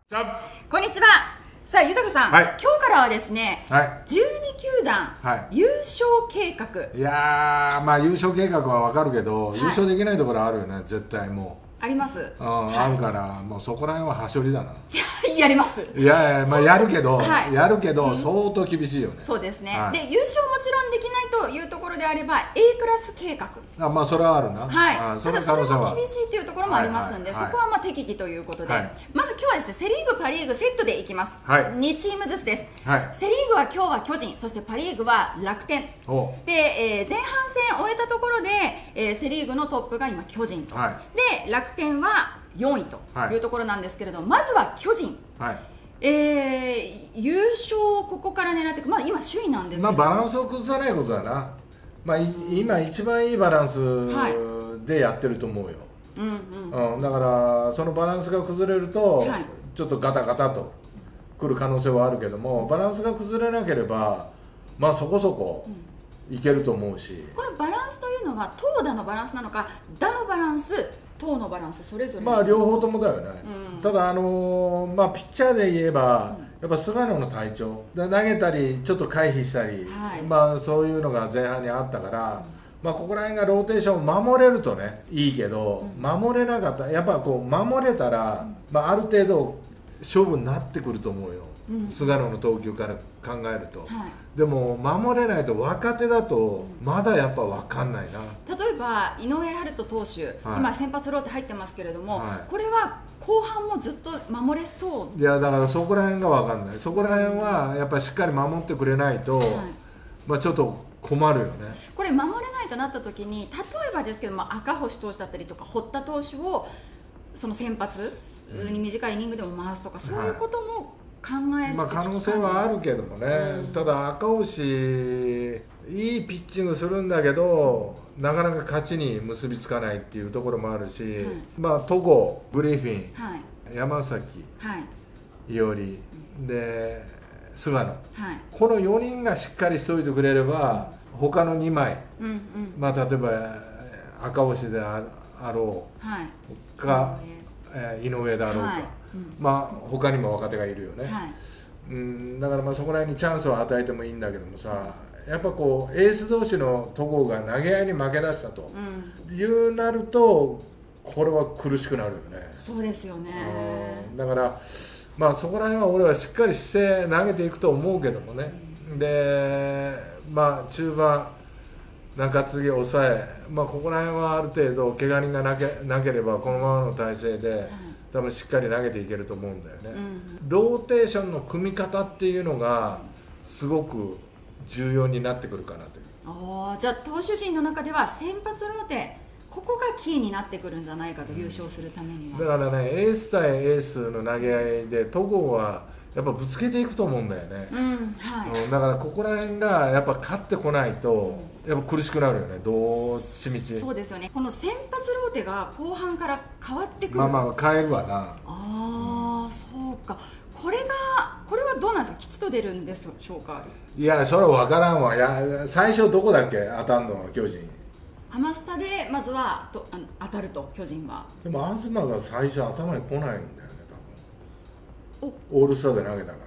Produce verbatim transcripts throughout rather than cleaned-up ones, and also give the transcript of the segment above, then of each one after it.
じゃこんにちは。さあ、豊さん、 はい、 今日からはですね、 はい、 じゅうに球団、はい、優勝計画。 いやー、まあ優勝計画はわかるけど、はい、優勝できないところあるよね、絶対もう。 あります。 うん、はい、あるから、もうそこら辺ははしょりだな。 やります。 いやいや、まあやるけど、 はい、 やるけど、相当厳しいよね。 そうですね。 はい、 で、優勝もちろんできないというところであれば、A クラス計画。 あ、まあそれはあるな。 はい。 あ、 ただそれも厳しいというところもありますんで、そこはまあ適宜ということで、はい、まず今日はですね、セリーグ、パリーグセットでいきます。はい。にチームずつです。はい。セリーグは今日は巨人、そしてパリーグは楽天。で、えー、前半戦終えたところで、えー、セリーグのトップが今巨人と。はい、で、楽天はよんいというところなんですけれども、まずは巨人。はい。えー、優勝をここから狙っていく、まあ、今、首位なんですけど、 まあ、バランスを崩さないことだな、まあ、今、一番いいバランスでやってると思うよ、うんうんうん、だからそのバランスが崩れると、はい、ちょっとガタガタとくる可能性はあるけども、バランスが崩れなければ、まあ、そこそこいけると思うし、 このバランスというのは、投打のバランスなのか、打のバランス、投のバランス、それぞれ、 まあ両方ともだよね、うん、ただ、あのーまあ、ピッチャーで言えば、うん、やっぱ菅野の体調、投げたり、ちょっと回避したり、はい、まあ、そういうのが前半にあったから、うん、まあ、ここら辺がローテーションを守れるとね、いいけど、うん、守れなかったら、やっぱこう守れたら、うん、まあ、ある程度、勝負になってくると思うよ、うん、菅野の投球から考えると。はい、でも守れないと、若手だとまだやっぱ分かんないな。 例えば井上温人投手、はい、今先発ローテ入ってますけれども、はい、これは後半もずっと守れそう。 いや、だからそこら辺が分かんない。そこら辺はやっぱりしっかり守ってくれないと、はい、まあちょっと困るよね。 これ守れないとなった時に、例えばですけども、赤星投手だったりとか堀田投手をその先発に短いイニングでも回すとか、そういうことも考え、 まあ、可能性はあるけどもね、うん、ただ赤星いいピッチングするんだけど、なかなか勝ちに結びつかないっていうところもあるし、はい、まあ戸郷、グリフィン、はい、山崎、はい、伊織で菅野、はい、このよにんがしっかりしておいてくれれば、他のにまい、うんうん、まあ、例えば赤星であろう、はい、か、えー、井上だろうか、はい、うん、まあ他にも若手がいるよね、はい、うん、だからまあそこら辺にチャンスを与えてもいいんだけどもさ、やっぱこうエース同士の戸郷が投げ合いに負け出したと、うん、いうなると、これは苦しくなるよね。 そうですよね、 うん、だからまあそこら辺は俺はしっかりして投げていくと思うけどもね、うん、でまあ中盤中継ぎ抑え、まあ、ここら辺はある程度怪我人がなけ、なければこのままの体勢で、はい、多分しっかり投げていけると思うんだよね、うん、ローテーションの組み方っていうのがすごく重要になってくるかなという。 あ、じゃあ投手陣の中では先発ローテ、ここがキーになってくるんじゃないかと、優勝するためには。 だからね、エース対エースの投げ合いで戸郷はやっぱぶつけていくと思うんだよね、うん、はい、うん、だからここら辺がやっぱ勝ってこないと、やっぱ苦しくなるよね、どっちみち。 そうですよね、この先発ローテが後半から変わってくる。 まあまあ変えるわな。 ああ、うん、そうか。これがこれはどうなんですか、吉と出るんでしょうか。 いや、それは分からんわ。いや、最初どこだっけ当たんのは、巨人ハマスタでまずはとあの当たると、巨人は。 でも東が最初頭に来ないんだよね、多分。オールスターで投げたから、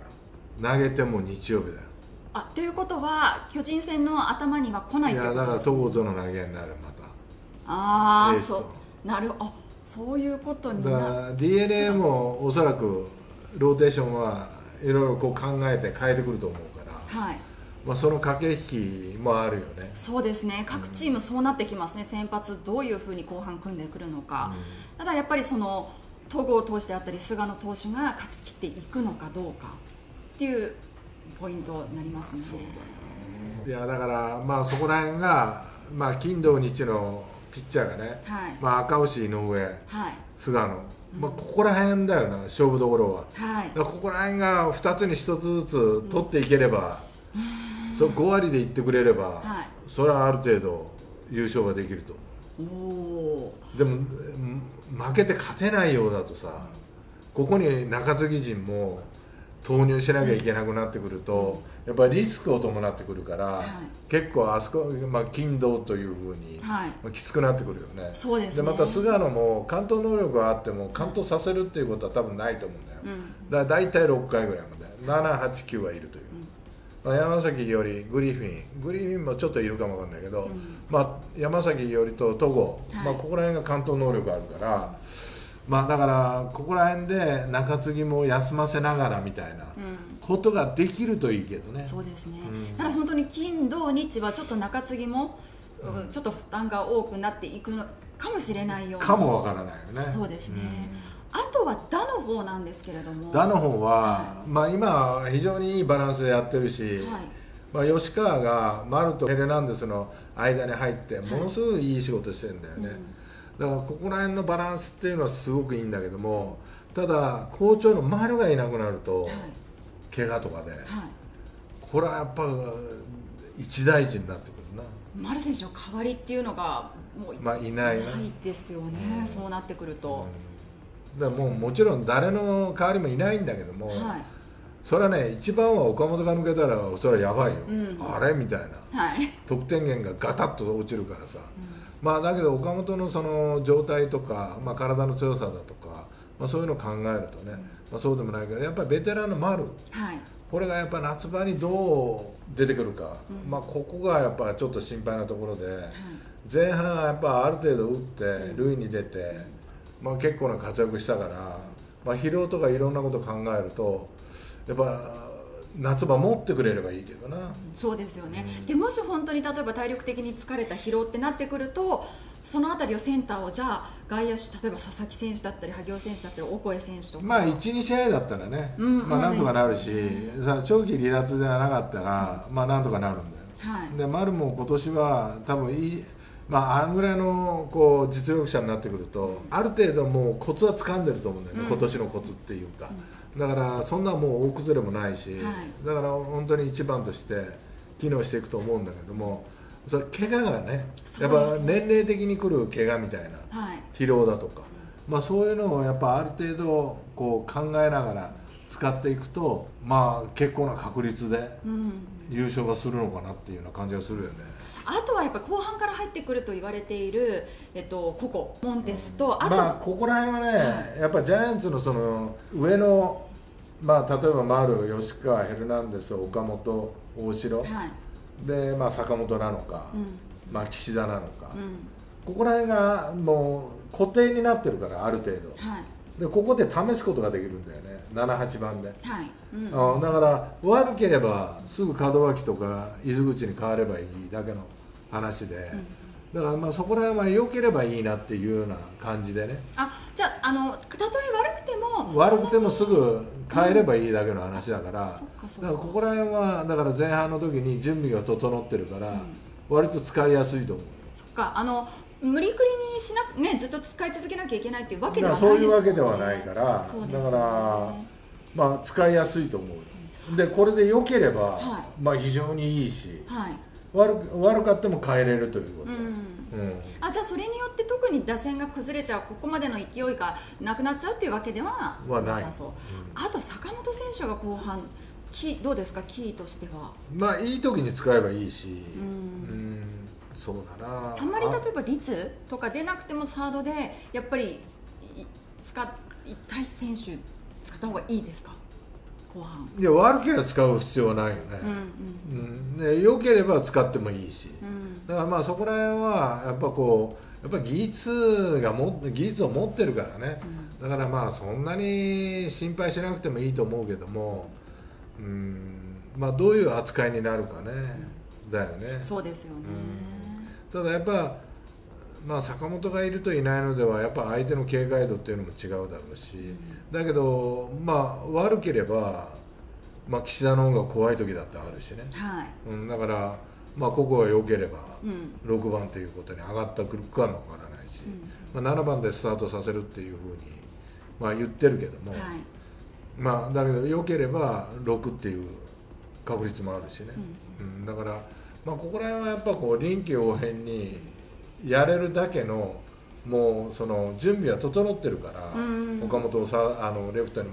投げても日曜日だよ。 あ、ということは巨人戦の頭には来ないってこと。 いや、だから戸郷との投げになる、また。 ああ、そうなる、あ、そういうことになる。 だから ディーエヌエー もおそらくローテーションはいろいろこう考えて変えてくると思うから、はい、まあ、その駆け引きもあるよね。 そうですね、各チームそうなってきますね、うん、先発どういうふうに後半組んでくるのか、うん、ただやっぱりその戸郷投手であったり菅野投手が勝ち切っていくのかどうかっていうポイントになりますね。そうだよ。いや、だからまあそこら辺が、まあ、金土日のピッチャーがね、はい、まあ、赤星、井上、はい、菅野、まあ、ここら辺だよな、勝負どころは、はい、だからここら辺がふたつにひとつずつ取っていければ、うん、そご割でいってくれれば、はい、それはある程度優勝ができると思う。おでも負けて勝てないようだとさ、ここに中継ぎ陣も投入しなきゃいけなくなってくると、うん、やっぱりリスクを伴ってくるから、はい、結構あそこ、まあ、金銅というふうに、はい、まあ、きつくなってくるよね。 そうですね。 でまた菅野も完投能力があっても完投させるっていうことは多分ないと思うんだよ、うん、だから大体ろっかいぐらいまでなな、はち、きゅうはいるという、うん、まあ、山崎よりグリフィングリフィンもちょっといるかもわかんないけど、うん、まあ、山崎よりと戸郷、はい、まあ、ここら辺が完投能力あるから、うん、まあ、だからここら辺で中継ぎも休ませながらみたいなことができるといいけどね、うん、 そうですね、うん、ただ本当に金土日はちょっと中継ぎも、うん、ちょっと負担が多くなっていくのかもしれないようなかもわからないよね。 そうですね、うん、あとは打の方なんですけれども、 打の方は、はい、まあ、今非常にいいバランスでやってるし、はい、まあ、吉川が丸とヘルナンデスの間に入ってものすごいいい仕事してるんだよね、はい、うん、だからここら辺のバランスっていうのはすごくいいんだけども、ただ好調の丸がいなくなると、はい、怪我とかで、はい、これはやっぱ一大事になってくるな。 丸選手の代わりっていうのがもう、 まあ、いないな、 ないですよね、うん、そうなってくると、 うん、だからもうもちろん誰の代わりもいないんだけども、はい、それはね、一番は岡本が抜けたらそれはやばいよ、うん、あれみたいな、はい、得点源がガタッと落ちるからさ、うん、まあ、だけど岡本のその状態とか、まあ、体の強さだとか、まあ、そういうのを考えるとね、うん、まあ、そうでもないけどやっぱりベテランの丸、はい、これがやっぱ夏場にどう出てくるか、うん、まあ、ここがやっぱちょっと心配なところで、はい、前半はやっぱある程度打って塁に出て、まあ、結構な活躍したから、まあ、疲労とかいろんなことを考えるとやっぱ夏場持ってくれればいいけどな、うん、 そうですよね、うん、でもし本当に例えば体力的に疲れた疲労ってなってくると、そのあたりをセンターをじゃあ外野手、例えば佐々木選手だったり萩尾選手だったりオコエ選手とか、 まあいち、に試合だったらね、うん、まあなんとかなるし、さ長期離脱じゃなかったら、うん、まあなんとかなるんだよ、はい、で丸も今年は多分いい、まあ、あのぐらいのこう実力者になってくると、うん、ある程度もうコツは掴んでると思うんだよね、うん、今年のコツっていうか、うん、だからそんなもう大崩れもないし、はい、だから本当に一番として機能していくと思うんだけども、それ怪我がね、やっぱ年齢的に来る怪我みたいな、はい、疲労だとか、まあ、そういうのをやっぱある程度こう考えながら使っていくと、まあ、結構な確率で優勝がするのかなっていうような感じがするよね、 うん、あとはやっぱ後半から入ってくると言われている、えっと、ココモンテスと、うん、あと、 まあ、ここら辺はね、はい、やっぱジャイアンツのその上の、まあ、例えば丸、吉川、ヘルナンデス、岡本、大城、はい、で、まあ、坂本なのか、うん、まあ、岸田なのか、うん、ここら辺がもう固定になってるからある程度、はい、でここで試すことができるんだよね、なな、はちばんで、はい、うん、あだから悪ければすぐ門脇とか伊豆口に変わればいいだけの話で、うん、だからまあそこら辺は良ければいいなっていうような感じでね。 あ、じゃあ、あのたとえ悪くても悪くてもすぐ変えればいいだけの話だから、うん、だからここら辺はだから前半の時に準備が整ってるから、うん、割と使いやすいと思う。 そっか、あの無理くりにしな、ね、ずっと使い続けなきゃいけないっていうわけではないですよね。そういうわけではないから、ね、だから、まあ、使いやすいと思う。でこれで良ければ、はい、まあ、非常にいいし、はい、悪, 悪かっても変えれるということ、うんうん、 あじゃあそれによって特に打線が崩れちゃう、ここまでの勢いがなくなっちゃうっていうわけではなさそう。あと坂本選手が後半キどうですか、キーとしては。まあいい時に使えばいいし、うん、うん、そうだな。 あんまり例えば率とか出なくてもサードでやっぱり使いたい選手使った方がいいですか、後半。 いや悪ければ使う必要はないよね、うんうんうん、で良ければ使ってもいいし、うん、だからまあそこら辺はやっぱこうやっぱ技術がも技術を持ってるからね、うん、だからまあそんなに心配しなくてもいいと思うけども、うん、まあどういう扱いになるかね、うん、だよね。 そうですよね、 うん、ただやっぱまあ、坂本がいるといないのではやっぱ相手の警戒度っていうのも違うだろうし、うん、だけど、まあ、悪ければ、まあ、岸田の方が怖い時だってあるしね、はい、うん、だから、まあ、ここが良ければろくばんということに上がってくるかもわからないし、うん、まあ、ななばんでスタートさせるっていうふうに、まあ、言ってるけども、はい、まあ、だけど良ければろくっていう確率もあるしね、うんうん、だから、まあ、ここら辺はやっぱこう臨機応変にやれるだけのもうその準備は整ってるから、うん、岡本をさあのレフトに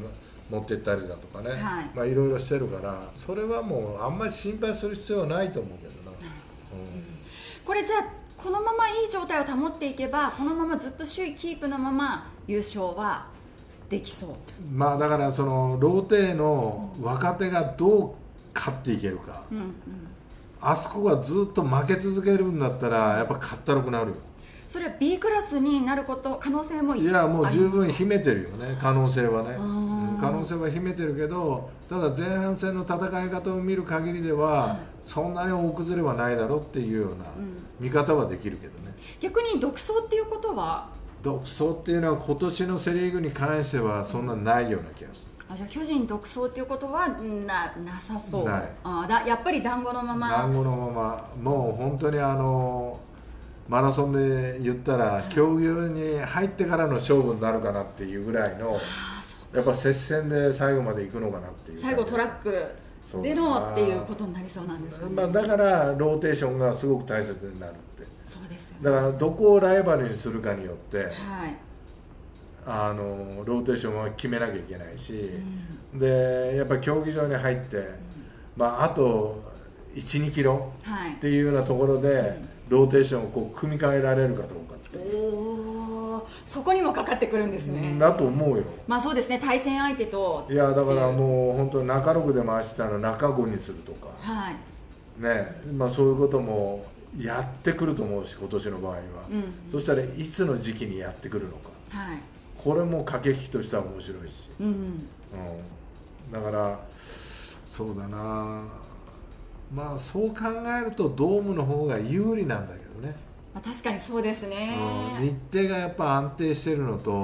持ってったりだとかね、 はい、 まあいろいろしてるから、それはもうあんまり心配する必要はないと思うけどな。うん、 これじゃあこのままいい状態を保っていけば、このままずっと首位キープのまま優勝はできそう。 まあだからそのローテの若手がどう勝っていけるか、うんうん、あそこがずっと負け続けるんだったらやっぱ勝ったろくなるよ。 それは ビー クラスになること可能性もいやもう十分秘めてるよね、可能性はね、うん、可能性は秘めてるけど、ただ前半戦の戦い方を見る限りでは、はい、そんなに大崩れはないだろうっていうような見方はできるけどね、 うん、逆に独走っていうことは独走っていうのは今年のセ・リーグに関してはそんなないような気がする。 あ、じゃあ巨人独走っていうことは な, なさそう。ない。あだやっぱり団子のまま団子のまま、もう本当にあのマラソンで言ったら競技に入ってからの勝負になるかなっていうぐらいの、やっぱ接戦で最後まで行くのかなっていう、 最後トラックでのっていうことになりそうなんですかね。 まあ、だからローテーションがすごく大切になるって。 そうですよね。 だからどこをライバルにするかによって、はい、あのローテーションは決めなきゃいけないし、うん、でやっぱり競技場に入って、うん、まあ、あといち、にキロっていうようなところで、はい、ローテーションをこう組み替えられるかどうかって、 おそこにもかかってくるんですね。 だと思うよ。 まあそうですね、対戦相手と。 いやだからもう本当に中ろくで回してたの中ごにするとか、はい、ね、まあそういうこともやってくると思うし、今年の場合は、うん、そしたらいつの時期にやってくるのか、はい、これも駆け引きとしては面白いし、うんうんうん、だからそうだな、まあそう考えるとドームの方が有利なんだけどね。 まあ、確かにそうですね、 うん、日程がやっぱ安定してるのと、はい、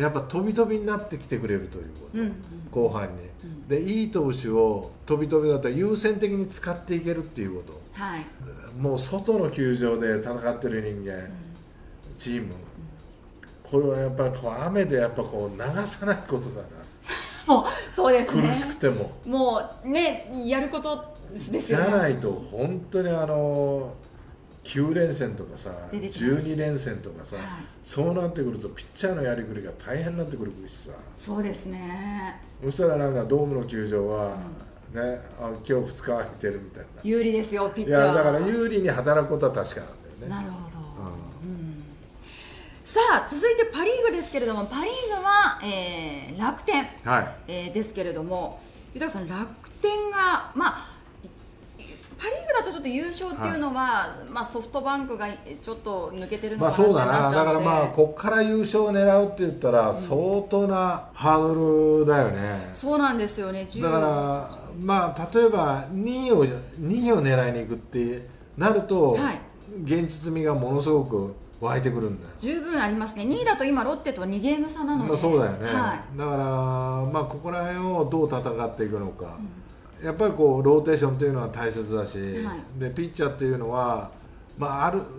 やっぱ飛び飛びになってきてくれるということ、うんうん、後半に、うん、でいい投手を飛び飛びだったら優先的に使っていけるっていうこと、はい、もう外の球場で戦ってる人間、うん、チーム、うん、これはやっぱりこう雨でやっぱこう流さないことだなもうそうですね、 苦しくてももうねやることですよね。 じゃないと本当にあのきゅうれんせんとかさじゅうにれんせんとかさ、はい、そうなってくるとピッチャーのやりくりが大変になってくるしさ。 そうですね。 そしたらなんかドームの球場は、うん、ね、あ今日ふつか空いてるみたいな、 有利ですよピッチャー。いやだから有利に働くことは確かなんだよね。 なるほど、うんうん、さあ続いてパ・リーグですけれども、パ・リーグは、えー、楽天、はい、えー、ですけれども、豊さん楽天がまあパ・リーグだとちょっと優勝っていうのは、はい、まあ、ソフトバンクがちょっと抜けてるのかなってなっちゃうので、まあそうだな、だからまあここから優勝を狙うって言ったら相当なハードルだよね、うん、そうなんですよね。 だからまあ例えばにいをにいを狙いに行くってなると、はい、現実味がものすごく湧いてくるんだよ。 十分ありますね。にいだと今ロッテとにゲーム差なので、 まあ、そうだよね、はい、だからまあここら辺をどう戦っていくのか、うん、やっぱりこうローテーションというのは大切だし、はい、でピッチャーっていうのは、まああるうん、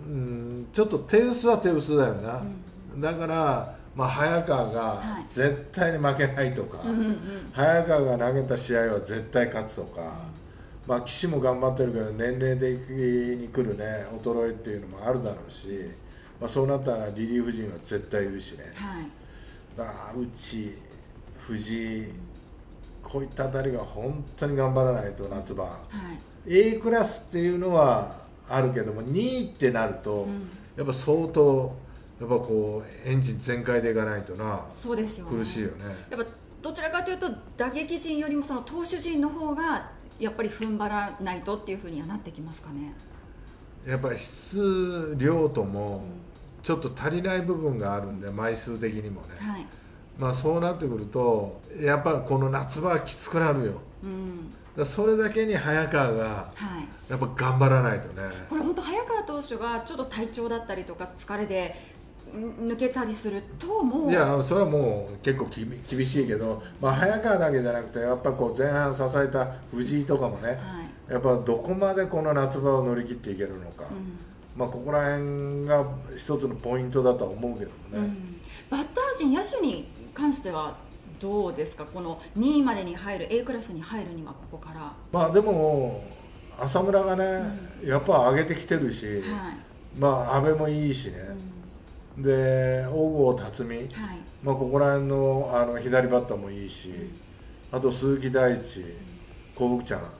ちょっと手薄は手薄だよな、うん、だから、まあ、早川が絶対に負けないとか、はい、早川が投げた試合は絶対勝つとか、うん、まあ、岸も頑張ってるけど年齢的に来るね衰えっていうのもあるだろうし、まあ、そうなったらリリーフ陣は絶対いるしね、はい、だから内、藤井、こういったあたりが本当に頑張らないと夏場、はい、A クラスっていうのはあるけどもにいってなると、うん、やっぱ相当やっぱこうエンジン全開でいかないとな。 そうですよね、 苦しいよね。 やっぱどちらかというと打撃陣よりもその投手陣の方がやっぱり踏ん張らないとっていうふうにはなってきますかね。 やっぱり質量ともちょっと足りない部分があるんで、うん、枚数的にもね、はい、まあそうなってくるとやっぱこの夏場はきつくなるよ、うん、だそれだけに早川がやっぱ頑張らないとね、はい、 これ本当早川投手がちょっと体調だったりとか疲れで抜けたりするともう、 いやそれはもう結構き厳しいけど、まあ、早川だけじゃなくてやっぱこう前半支えた藤井とかもね、はい、やっぱどこまでこの夏場を乗り切っていけるのか、うん、まあここら辺が一つのポイントだとは思うけどもね、うん、 バッター陣野手に関してはどうですか、このにいまでに入る A クラスに入るにはここから。 まあでも浅村がね、うん、やっぱ上げてきてるし、はい、まあ阿部もいいしね、うん、で小郷辰巳、はい、まあここら辺のあの左バッターもいいし、 あと鈴木大地、幸福ちゃん、はい、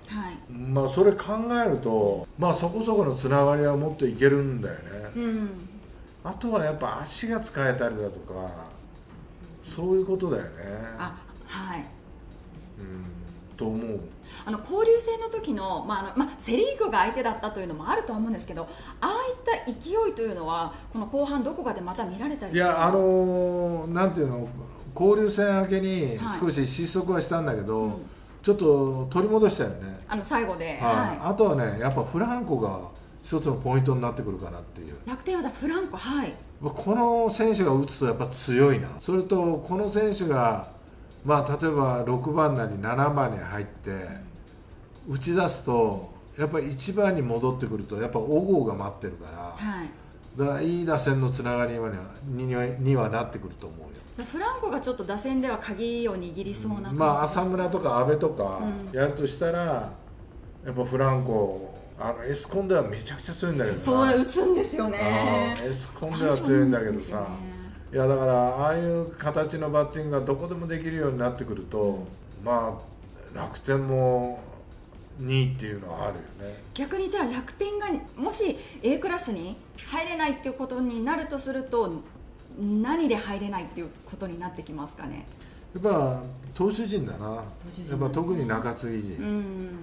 まあそれ考えると、まあそこそこのつながりは持っていけるんだよね、うん、あとはやっぱ足が使えたりだとか、そういうことだよね。あ、はい、うん、と思う。 あの交流戦の時の、まああのまあ、セ・リーグが相手だったというのもあるとは思うんですけど、ああいった勢いというのはこの後半どこかでまた見られたり。 いや、あのー、なんていうの、交流戦明けに少し失速はしたんだけど、はい、うん、ちょっと取り戻したよね、 あの最後で、はいはい、 あとはね、やっぱフランコが一つのポイントになってくるかなっていう。 楽天はじゃあフランコ、はい、 この選手が打つとやっぱ強いな。それとこの選手が、まあ、例えばろくばんなりななばんに入って打ち出すとやっぱりいちばんに戻ってくるとやっぱ小郷が待ってるから、はい、だからいい打線のつながりには、には、にはなってくると思うよ。 フランコがちょっと打線では鍵を握りそうな感じ、 まあ、浅村とか阿部とかやるとしたら、うん、やっぱフランコ、あのエスコンではめちゃくちゃ強いんだけどさ。 そう打つんですよね。 エスコンでは強いんだけどさ、いやだからああいう形のバッティングがどこでもできるようになってくると、うん、まあ楽天もにいっていうのはあるよね。 逆にじゃあ楽天がもし A クラスに入れないっていうことになるとすると、何で入れないっていうことになってきますかね。 やっぱ投手陣だな、やっぱ特に中継ぎ陣、うん、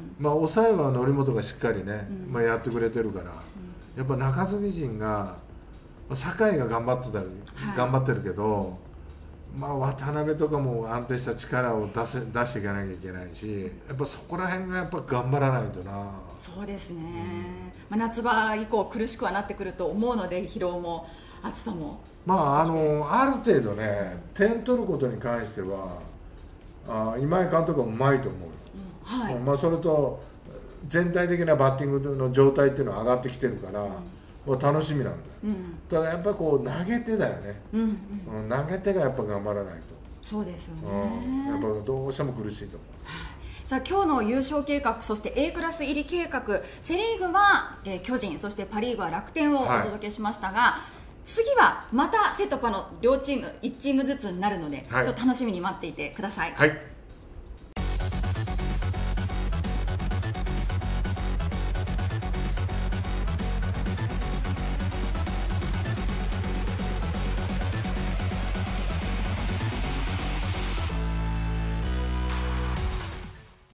まあ抑えは則本がしっかりね、うん、まあ、やってくれてるから、うん、やっぱ中継ぎ陣が酒井が頑張ってたり、はい、頑張ってるけど、まあ、渡辺とかも安定した力を出せ出していかなきゃいけないし、やっぱそこら辺がやっぱ頑張らないとな。 そうですね、うん、まあ、夏場以降苦しくはなってくると思うので、疲労も暑さも、 まあ、あのある程度ね、点取ることに関してはあ今井監督はうまいと思う、うん、はい、まあ、それと全体的なバッティングの状態っていうのは上がってきてるから、うん、楽しみなんだよ、うん、ただやっぱりこう投げ手だよね、うんうん、投げ手がやっぱ頑張らないと。 そうですよね、 うん、やっぱどうしても苦しいと思う。 さあ今日の優勝計画、そして A クラス入り計画、セ・リーグは、えー、巨人、そしてパ・リーグは楽天をお届けしましたが、はい、次はまたセ・ト・パの両チームいちチームずつになるので、はい、ちょっと楽しみに待っていてください。 はい。